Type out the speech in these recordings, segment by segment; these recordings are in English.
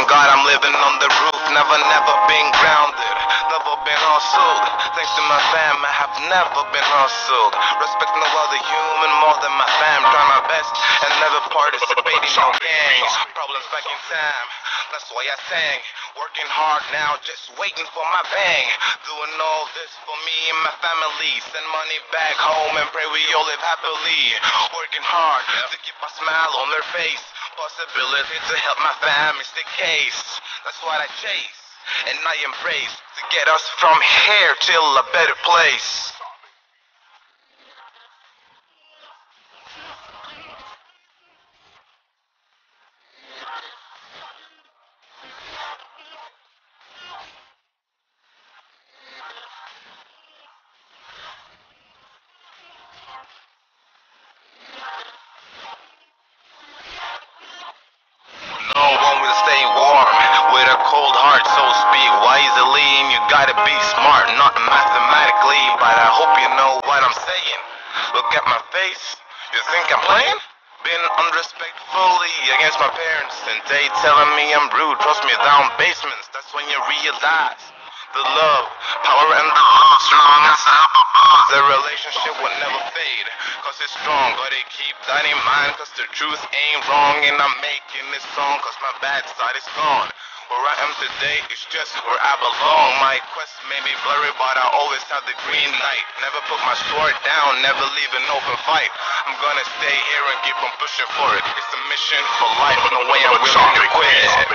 God, I'm living on the roof, never been grounded, never been hustled. Thanks to my fam, I have never been hustled. Respect no other human more than my fam. Try my best and never participate in no gangs. Problems back in time, that's why I sang. Working hard now, just waiting for my bang. Doing all this for me and my family. Send money back home and pray we all live happily. Working hard to keep a smile on their face. Possibility to help my fam is the case. That's what I chase, and I embrace to get us from here till a better place. No one will stay warm with a cold heart, so speak wisely and you gotta be smart, not mathematically, but I hope you know what I'm saying. Look at my face, you think I'm playing? Been unrespectfully against my parents and they telling me I'm rude. Trust me, down basements, that's when you realize the love, power and the love strong as the relationship will never fade, cause it's strong. Gotta keep that in mind, cause the truth ain't wrong. And I'm making this song cause my bad side is gone. Where I am today is just where I belong. My quest may be blurry, but I always have the green light. Never put my sword down, never leave an open fight. I'm gonna stay here and keep on pushing for it. It's a mission for life, no way I'm willing to quit.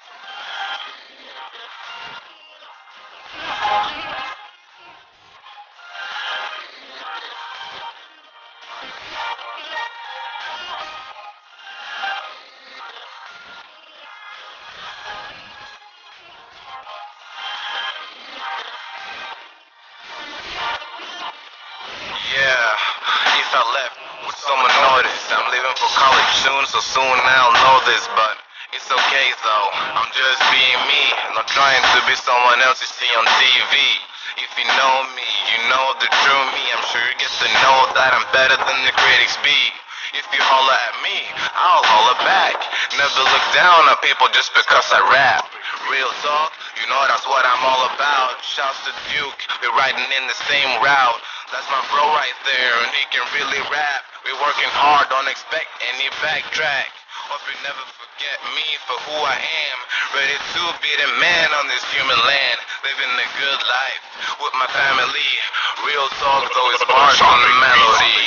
Yeah, if I left, would someone notice? I'm leaving for college soon, so soon I'll know this, but it's okay though. I'm just being me, not trying to be someone else you see on TV. If you know me, you know the true me. I'm sure you get to know that I'm better than the critics be. If you holler at me, I'll holler back. Never look down on people just because I rap. Real talk, you know that's what I'm all about. Shouts to Duke, we're riding in the same route. That's my bro right there, and he can really rap. We're working hard, don't expect any backtrack. Hope you never forget me for who I am. Ready to be the man on this human land. Living a good life with my family. Real talk, though it's bars on the melody.